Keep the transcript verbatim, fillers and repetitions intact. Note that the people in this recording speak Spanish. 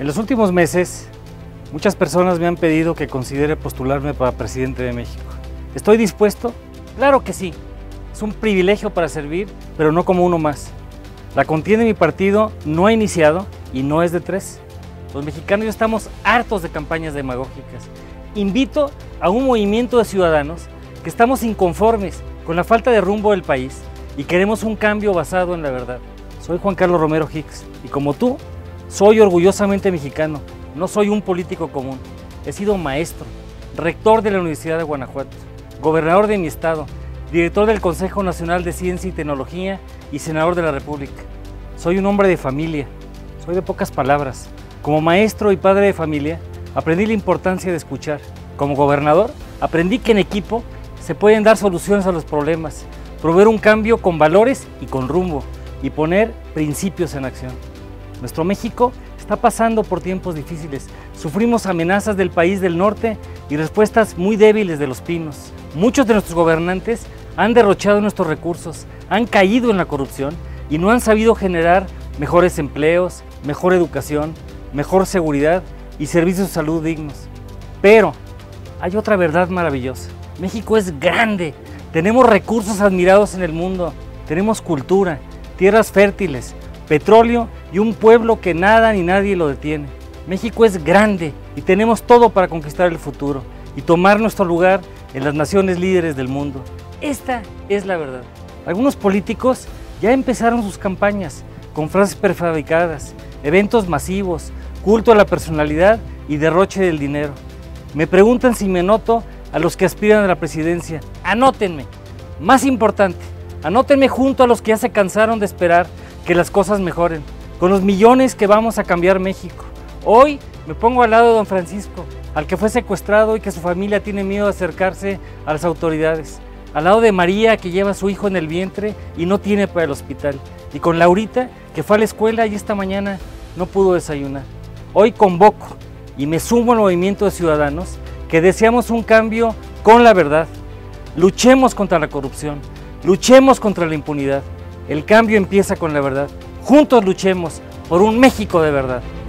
En los últimos meses, muchas personas me han pedido que considere postularme para presidente de México. ¿Estoy dispuesto? Claro que sí. Es un privilegio para servir, pero no como uno más. La contienda de mi partido no ha iniciado y no es de tres. Los mexicanos ya estamos hartos de campañas demagógicas. Invito a un movimiento de ciudadanos que estamos inconformes con la falta de rumbo del país y queremos un cambio basado en la verdad. Soy Juan Carlos Romero Hicks y como tú, soy orgullosamente mexicano, no soy un político común. He sido maestro, rector de la Universidad de Guanajuato, gobernador de mi estado, director del Consejo Nacional de Ciencia y Tecnología y senador de la República. Soy un hombre de familia, soy de pocas palabras. Como maestro y padre de familia, aprendí la importancia de escuchar. Como gobernador, aprendí que en equipo se pueden dar soluciones a los problemas, promover un cambio con valores y con rumbo, y poner principios en acción. Nuestro México está pasando por tiempos difíciles. Sufrimos amenazas del país del norte y respuestas muy débiles de los pinos. Muchos de nuestros gobernantes han derrochado nuestros recursos, han caído en la corrupción y no han sabido generar mejores empleos, mejor educación, mejor seguridad y servicios de salud dignos. Pero hay otra verdad maravillosa. México es grande, tenemos recursos admirados en el mundo, tenemos cultura, tierras fértiles, petróleo y un pueblo que nada ni nadie lo detiene. México es grande y tenemos todo para conquistar el futuro y tomar nuestro lugar en las naciones líderes del mundo. Esta es la verdad. Algunos políticos ya empezaron sus campañas con frases prefabricadas, eventos masivos, culto a la personalidad y derroche del dinero. Me preguntan si me anoto a los que aspiran a la presidencia. Anótenme. Más importante, anótenme junto a los que ya se cansaron de esperar que las cosas mejoren, con los millones que vamos a cambiar México. Hoy me pongo al lado de don Francisco, al que fue secuestrado y que su familia tiene miedo de acercarse a las autoridades. Al lado de María, que lleva a su hijo en el vientre y no tiene para el hospital. Y con Laurita, que fue a la escuela y esta mañana no pudo desayunar. Hoy convoco y me sumo al movimiento de ciudadanos que deseamos un cambio con la verdad. Luchemos contra la corrupción, luchemos contra la impunidad. El cambio empieza con la verdad. Juntos luchemos por un México de verdad.